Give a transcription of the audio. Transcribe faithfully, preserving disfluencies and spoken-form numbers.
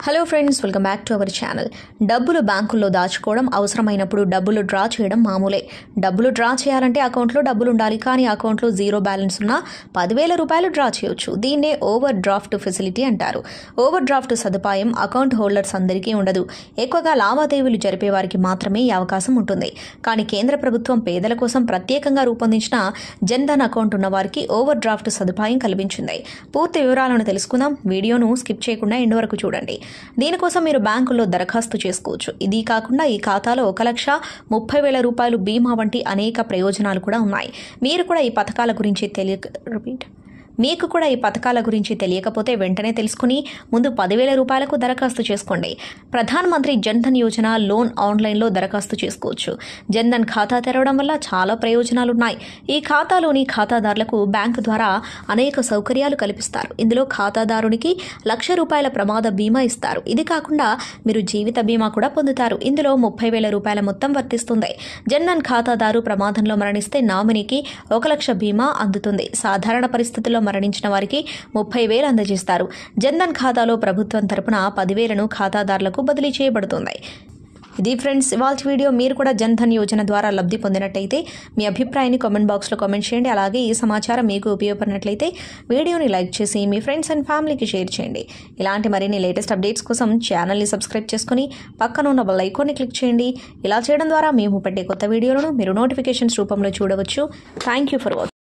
Hello friends, welcome back to our channel. డబ్బులు బ్యాంకుల్లో దాచుకోవడం, అవసరమైనప్పుడు డబ్బులు డ్రా చేయడం మామూలే. డబ్బులు డ్రా చేయాలంటే అకౌంట్లో డబ్బులు ఉండాలి. కానీ అకౌంట్లో జీరో బ్యాలెన్స్ ఉన్న పదివేల రూపాయలు డ్రా చేయొచ్చు. దీన్నే ఓవర్ డ్రాఫ్ట్ ఫెసిలిటీ అంటారు. ఓవర్ డ్రాఫ్ట్ సదుపాయం అకౌంట్ హోల్డర్స్ అందరికీ ఉండదు. ఎక్కువగా లావాదేవీలు జరిపే వారికి మాత్రమే ఈ అవకాశం ఉంటుంది. కానీ కేంద్ర ప్రభుత్వం పేదల కోసం ప్రత్యేకంగా రూపొందించిన జన్ ధన్ అకౌంట్ ఉన్న వారికి ఓవర్ డ్రాఫ్ట్ సదుపాయం కల్పించింది. పూర్తి వివరాలను తెలుసుకుందాం. వీడియోను స్కిప్ చేయకుండా ఎండ్ వరకు చూడండి. దీనికోసం మీరు బ్యాంకుల్లో దరఖాస్తు చేసుకోవచ్చు. ఇది కాకుండా ఈ ఖాతాలో ఒక లక్ష ముప్పై వేల రూపాయలు బీమా వంటి అనేక ప్రయోజనాలు కూడా ఉన్నాయి. మీరు కూడా ఈ పథకాల గురించి తెలియ రిపీట్ మీకు కూడా ఈ పథకాల గురించి తెలియకపోతే వెంటనే తెలుసుకుని ముందు పదివేల రూపాయలకు దరఖాస్తు చేసుకోండి. ప్రధాన్ మంత్రి జన్ ధన్ యోజన లోన్ ఆన్లైన్లో దరఖాస్తు చేసుకోవచ్చు. జన్ ధన్ ఖాతా తెరవడం వల్ల చాలా ప్రయోజనాలున్నాయి. ఈ ఖాతాలోని ఖాతాదారులకు బ్యాంకు ద్వారా అనేక సౌకర్యాలు కల్పిస్తారు. ఇందులో ఖాతాదారునికి లక్ష రూపాయల ప్రమాద బీమా ఇస్తారు. ఇది కాకుండా మీరు జీవిత బీమా కూడా పొందుతారు. ఇందులో ముప్పై వేల రూపాయల మొత్తం వర్తిస్తుంది. జన్ ధన్ ఖాతాదారు ప్రమాదంలో మరణిస్తే నామినీకి ఒక లక్ష బీమా అందుతుంది. సాధారణ పరిస్థితుల్లో మరణించిన వారికి ముప్పై వేలు అందజేస్తారు. జన్ ధన్ ఖాతాలో ప్రభుత్వం తరపున పదివేలను ఖాతాదారులకు బదిలీ చేయబడుతుంది. ఇది ఫ్రెండ్స్ ఇవాల్టి వీడియో. మీరు కూడా జన్ ధన్ యోజన ద్వారా లబ్ధి పొందినట్టయితే మీ అభిప్రాయాన్ని కామెంట్ బాక్స్లో కామెంట్ చేయండి. అలాగే ఈ సమాచారం మీకు ఉపయోగపడినట్లయితే వీడియోని లైక్ చేసి మీ ఫ్రెండ్స్ అండ్ ఫ్యామిలీకి షేర్ చేయండి. ఇలాంటి మరిన్ని లేటెస్ట్ అప్డేట్స్ కోసం ఛానల్ని సబ్స్క్రైబ్ చేసుకుని పక్కన ఉన్న బెల్ ఐకాన్ని క్లిక్ చేయండి. ఇలా చేయడం ద్వారా మేము పెట్టే కొత్త వీడియోలను మీరు నోటిఫికేషన్స్ రూపంలో చూడవచ్చు. Thank you for watching.